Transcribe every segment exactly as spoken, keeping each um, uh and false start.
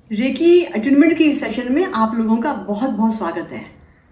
Recce attunement की इस session में आप लोगों का बहुत बहुत स्वागत है।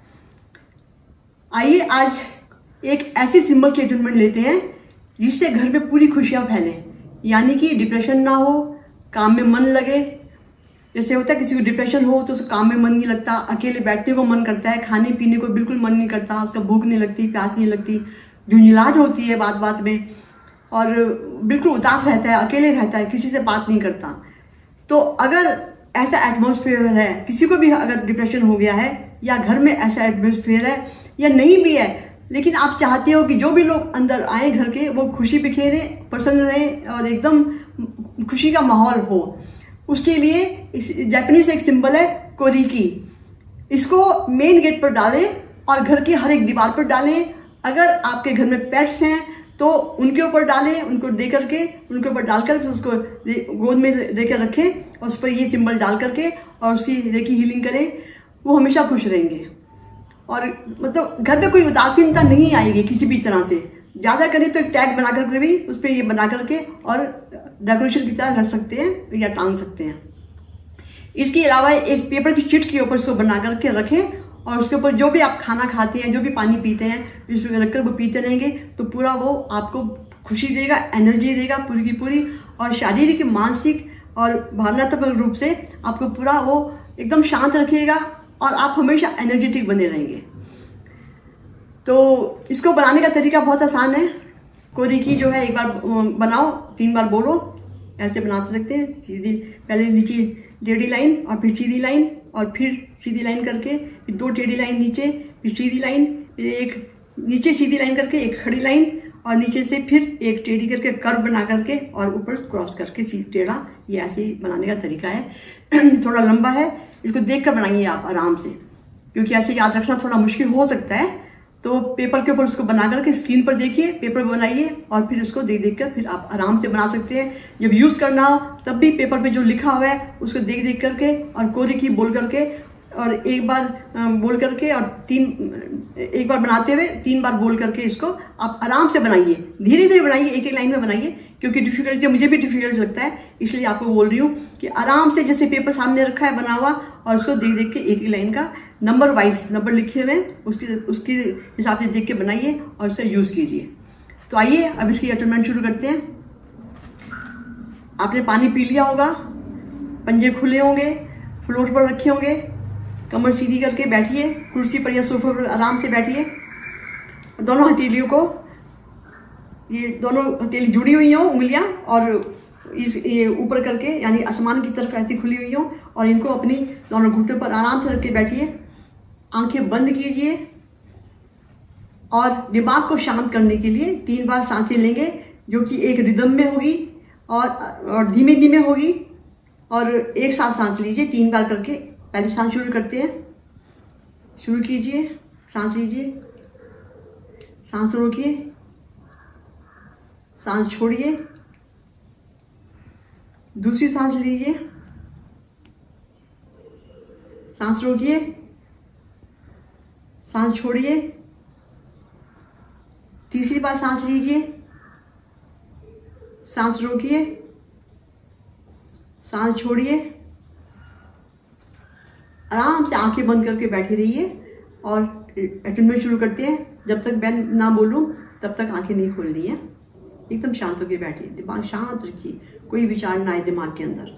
आइए आज एक ऐसी सिंबल की अटूनमेंट लेते हैं जिससे घर में पूरी खुशियां फैलें, यानी कि डिप्रेशन ना हो, काम में मन लगे। जैसे होता है किसी को डिप्रेशन हो तो उसको काम में मन नहीं लगता, अकेले बैठने को मन करता है, खाने पीने को बिल्कुल मन नहीं करता, उसका भूख नहीं लगती, प्यास नहीं लगती, झुंझलाहट होती है बात बात में, और बिल्कुल उदास रहता है, अकेले रहता है, किसी से बात नहीं करता। तो अगर ऐसा एटमॉस्फेयर है, किसी को भी अगर डिप्रेशन हो गया है या घर में ऐसा एटमॉस्फेयर है या नहीं भी है, लेकिन आप चाहते हो कि जो भी लोग अंदर आए घर के वो खुशी बिखेरे, प्रसन्न रहे और एकदम खुशी का माहौल हो, उसके लिए जापानीज एक सिंबल है कोरिकी। इसको मेन गेट पर डालें और घर की हर एक दीवार पर डालें। अगर आपके घर में पेट्स हैं तो उनके ऊपर डालें, उनको दे करके उनके ऊपर डालकर उसको गोद में लेकर रखें और उस पर ये सिंबल डाल करके और उसकी रेकी हीलिंग करें। वो हमेशा खुश रहेंगे और मतलब घर में कोई उदासीनता नहीं आएगी किसी भी तरह से। ज़्यादा करें तो एक टैग बना करके भी उस पर ये बना करके और डेकोरेशन की तरह रख सकते हैं या टांग सकते हैं। इसके अलावा एक पेपर की शीट के ऊपर इसको बना करके रखें और उसके ऊपर जो भी आप खाना खाते हैं, जो भी पानी पीते हैं, इसमें रखकर वो पीते रहेंगे तो पूरा वो आपको खुशी देगा, एनर्जी देगा पूरी की पूरी, और शारीरिक, मानसिक और भावनात्मक रूप से आपको पूरा वो एकदम शांत रखेगा और आप हमेशा एनर्जेटिक बने रहेंगे। तो इसको बनाने का तरीका बहुत आसान है। कोरिकी जो है एक बार बनाओ, तीन बार बोलो, ऐसे बना सकते हैं। सीधी पहले नीचे टेढ़ी लाइन और फिर सीधी लाइन और फिर सीधी लाइन करके फिर दो टेढ़ी लाइन नीचे, फिर सीधी लाइन, फिर एक नीचे सीधी लाइन करके एक खड़ी लाइन और नीचे से फिर एक टेढ़ी करके कर्व बना करके और ऊपर क्रॉस करके सीधा टेढ़ा। ये ऐसे ही बनाने का तरीका है। थोड़ा लंबा है, इसको देख कर बनाइए आप आराम से, क्योंकि ऐसे याद रखना थोड़ा मुश्किल हो सकता है। तो पेपर के ऊपर उसको बना करके स्क्रीन पर देखिए, पेपर पर बनाइए और फिर उसको देख देख कर फिर आप आराम से बना सकते हैं। जब यूज़ करना हो तब भी पेपर पे जो लिखा हुआ है उसको देख देख करके और कोरिकी बोल करके और एक बार बोल करके और तीन एक बार बनाते हुए तीन बार बोल करके इसको आप आराम से बनाइए, धीरे धीरे बनाइए, एक एक लाइन में बनाइए, क्योंकि डिफिकल्ट मुझे भी डिफिकल्ट लगता है, इसलिए आपको बोल रही हूँ कि आराम से जैसे पेपर सामने रखा है बना हुआ और उसको देख देख के एक एक लाइन का नंबर वाइज नंबर लिखे हुए उसकी उसके हिसाब से देख के बनाइए और उसका यूज़ कीजिए। तो आइए अब इसकी अटूनमेंट शुरू करते हैं। आपने पानी पी लिया होगा, पंजे खुले होंगे, फ्लोर पर रखे होंगे, कमर सीधी करके बैठिए, कुर्सी पर या सोफे पर आराम से बैठिए। दोनों हथेलियों को, ये दोनों हथेली जुड़ी हुई हों उंगलियां और इस ये ऊपर करके यानी आसमान की तरफ ऐसी खुली हुई हों और इनको अपनी दोनों घुटनों पर आराम से रख के बैठिए। आंखें बंद कीजिए और दिमाग को शांत करने के लिए तीन बार सांसें लेंगे, जो कि एक रिदम में होगी और और धीमे धीमे होगी, और एक साथ सांस लीजिए तीन बार करके। पहले सांस शुरू करते हैं, शुरू कीजिए, सांस लीजिए, सांस रोकिए, सांस छोड़िए, दूसरी सांस लीजिए, सांस रोकिए, सांस छोड़िए, तीसरी बार सांस लीजिए, सांस रोकिए, सांस छोड़िए, आराम से आंखें बंद करके बैठे रहिए और अटूनमेंट शुरू करते हैं। जब तक मैं ना बोलूं तब तक आंखें नहीं खोलनी है, एकदम शांत होकर बैठिए, दिमाग शांत रखिए, कोई विचार ना आए दिमाग के अंदर।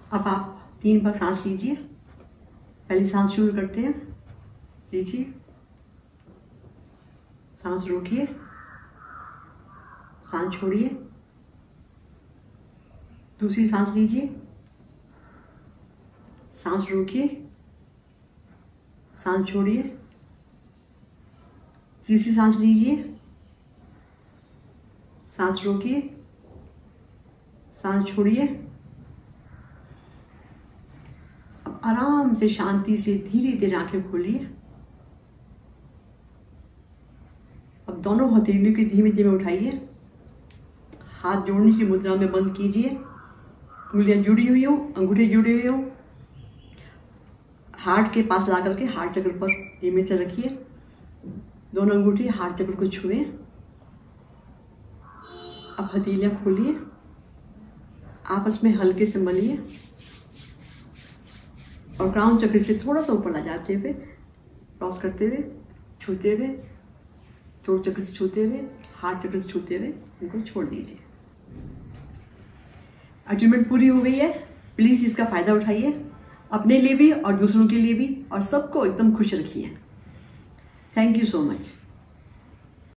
अब आप तीन बार सांस लीजिए। पहली सांस शुरू करते हैं, लीजिए, सांस रोकिए, सांस छोड़िए, दूसरी सांस लीजिए, सांस रोकिए, सांस छोड़िए, तीसरी सांस लीजिए, सांस रोकिए, सांस छोड़िए। अब आराम से शांति से धीरे धीरे आंखें खोलिए। अब दोनों हथेलियों की धीमे धीमे उठाइए, हाथ जोड़ने की मुद्रा में बंद कीजिए। उंगलियां जुड़ी हुई हो, अंगूठे जुड़े हुए हो, हार्ट के पास ला करके हार्ट चक्र पर धीमे से रखिए। दोनों अंगूठे हार्ट चक्र को छुए। अब हथेलियां खोलिए, आपस में हल्के से मलिए और क्राउन चक्र से थोड़ा सा ऊपर ला जाते हुए, क्रॉस करते हुए, छूते हुए, थ्रोट चक्र से छूते हुए, हार्ट चक्र से छूते हुए इनको छोड़ दीजिए। अचीवमेंट पूरी हो गई है। प्लीज़ इसका फ़ायदा उठाइए, अपने लिए भी और दूसरों के लिए भी, और सबको एकदम खुश रखिए। Thank you so much.